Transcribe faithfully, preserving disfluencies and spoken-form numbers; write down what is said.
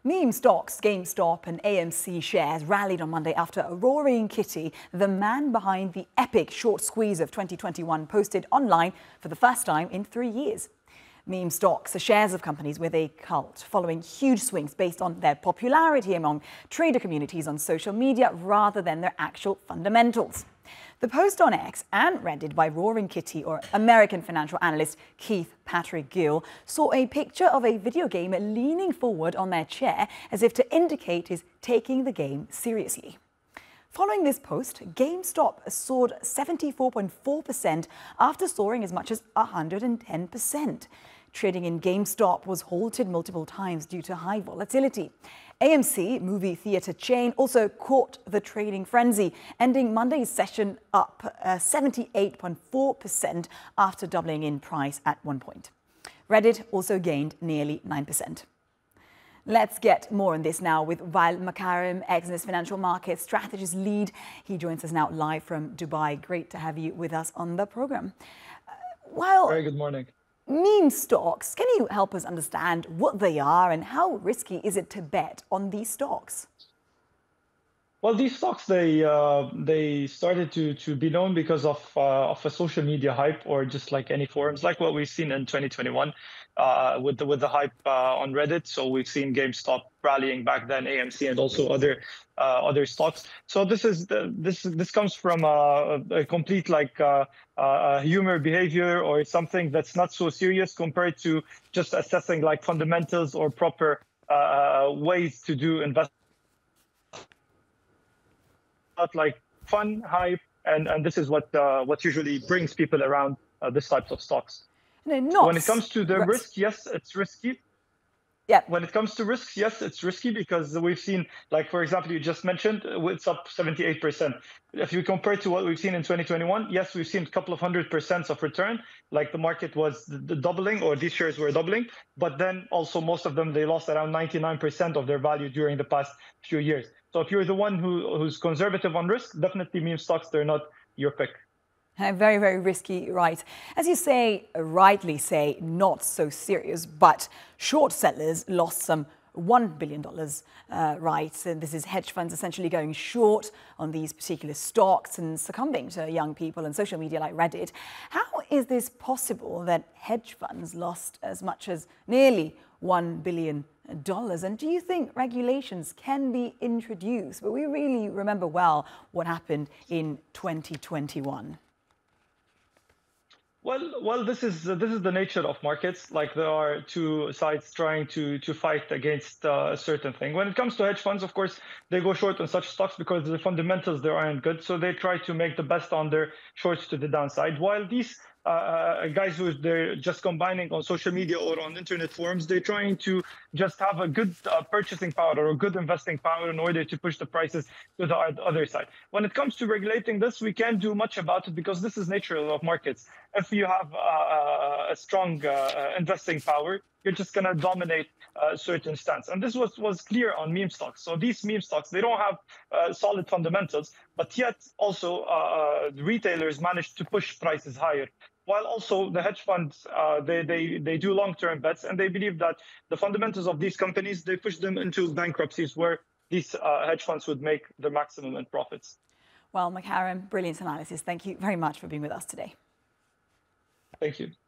Meme stocks, GameStop and A M C shares rallied on Monday after a roaring kitty, the man behind the epic short squeeze of twenty twenty-one, posted online for the first time in three years. Meme stocks are shares of companies with a cult, following huge swings based on their popularity among trader communities on social media rather than their actual fundamentals. The post on X and Reddit by Roaring Kitty, or American financial analyst Keith Patrick Gill, saw a picture of a video gamer leaning forward on their chair as if to indicate he's taking the game seriously. Following this post, GameStop soared seventy-four point four percent after soaring as much as one hundred ten percent. Trading in GameStop was halted multiple times due to high volatility. A M C, movie theater chain, also caught the trading frenzy, ending Monday's session up uh, seventy-eight point four percent after doubling in price at one point. Reddit also gained nearly nine percent. Let's get more on this now with Wael Makarim, Exodus Financial Markets Strategist Lead. He joins us now live from Dubai. Great to have you with us on the program. Uh, while Very good morning. Meme stocks, can you help us understand what they are and how risky is it to bet on these stocks? Well, these stocks, they uh, they started to to be known because of uh, of a social media hype, or just like any forums, like what we've seen in twenty twenty-one uh, with the with the hype uh, on Reddit. So we've seen GameStop rallying back then, A M C, and also other uh, other stocks. So this is the, this this comes from a, a complete like uh, uh, humor behavior, or something that's not so serious compared to just assessing like fundamentals or proper uh, ways to do investment. Like fun, hype, and, and this is what uh, what usually brings people around uh, this types of stocks. No, not when it comes to the risk, yes, it's risky. Yeah. When it comes to risks, yes, it's risky because we've seen, like, for example, you just mentioned, it's up seventy-eight percent. If you compare to what we've seen in twenty twenty-one, yes, we've seen a couple of hundred percent of return, like the market was the doubling, or these shares were doubling. But then also most of them, they lost around ninety-nine percent of their value during the past few years. So if you're the one who, who's conservative on risk, definitely meme stocks, they're not your pick. Very, very risky, right. As you say, rightly say, not so serious, but short sellers lost some one billion dollars, uh, right? And this is hedge funds essentially going short on these particular stocks and succumbing to young people and social media like Reddit. How is this possible that hedge funds lost as much as nearly one billion dollars? And do you think regulations can be introduced? But we really remember well what happened in twenty twenty-one. Well, well, this is uh, this is the nature of markets. Like, there are two sides trying to to fight against uh, a certain thing. When it comes to hedge funds, of course, they go short on such stocks because the fundamentals there aren't good. So they try to make the best on their shorts to the downside. While these uh, guys who they're just combining on social media or on internet forums, they're trying to just have a good uh, purchasing power or a good investing power in order to push the prices to the other side. When it comes to regulating this, we can't do much about it because this is nature of markets. If you have uh, a strong uh, investing power, you're just going to dominate a certain stance. And this was, was clear on meme stocks. So these meme stocks, they don't have uh, solid fundamentals, but yet also uh, retailers managed to push prices higher. While also the hedge funds, uh, they, they, they do long-term bets, and they believe that the fundamentals of these companies, they push them into bankruptcies where these uh, hedge funds would make the maximum in profits. Well, Makarim, brilliant analysis. Thank you very much for being with us today. Thank you.